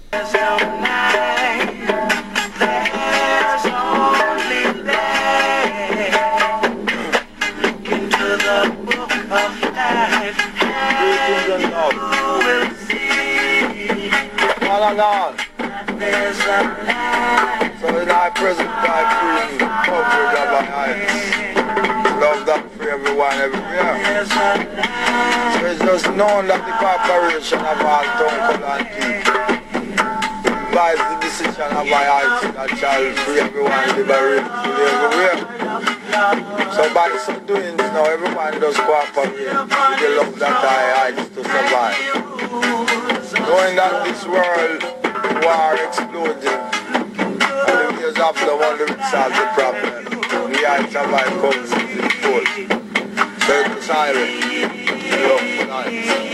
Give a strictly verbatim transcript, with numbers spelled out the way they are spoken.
There's no night, there's only day. Into the book of life, and you will see. All along. There's a light. So in our present time, free coverage of our heights. Love that for everyone, everywhere. There's a light. So it's just known that the corporation of all town color and people advise the decision of my heights that shall free everyone, liberate everywhere. So by so doing, now everyone does cooperate with the love that I heights to survive. Knowing that this world war exploding, and the ways of the one that solve the problem. The heights of my comes in full. So it's silent. Love for nights.